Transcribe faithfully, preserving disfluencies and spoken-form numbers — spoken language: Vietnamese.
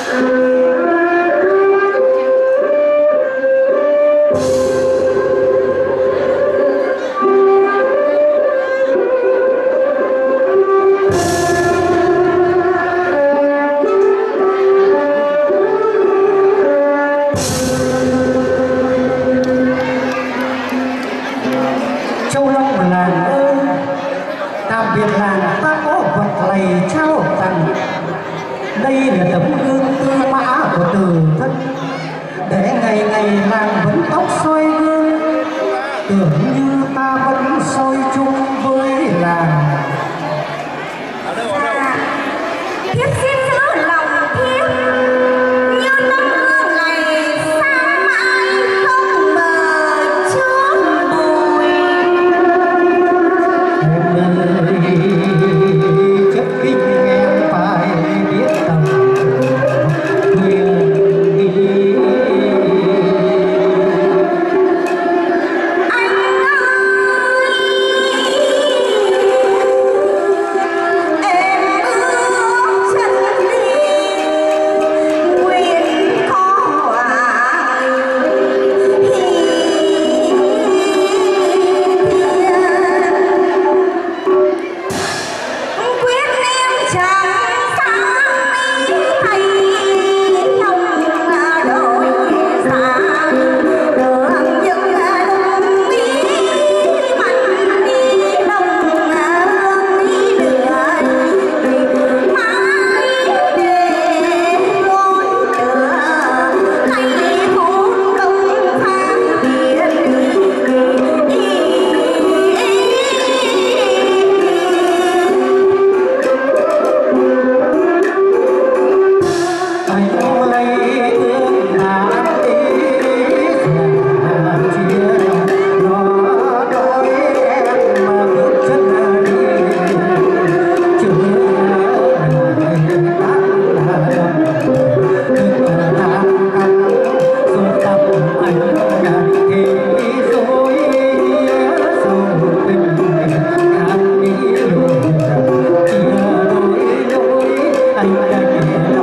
Đây là tấm gương tư mã của từ thân, để ngày ngày làng vẫn tóc soi gương, tưởng như ta vẫn soi chung với làng. Thiếp xin giữ lòng thiếp như tấm gương này sáng mãi không mờ trước bụi. Em ơi, chất kinh em phải biết tầm quyền đi. Anh ơi, em bước chân đi nguyện có hoài hi thiên quyết em chẳng sáng ý thay lòng đổi xa đường những lùng bí mạnh đi đông hương đi lửa mãi để ngôi lửa thay hút đông phan biển Anh ơi thương nàng ý nhà chia nó đôi em mà bước chân đi chưa đời ta là đừng làm ăn rồi tập anh thì rồi sâu tình hát đi rồi chia đôi đôi anh đã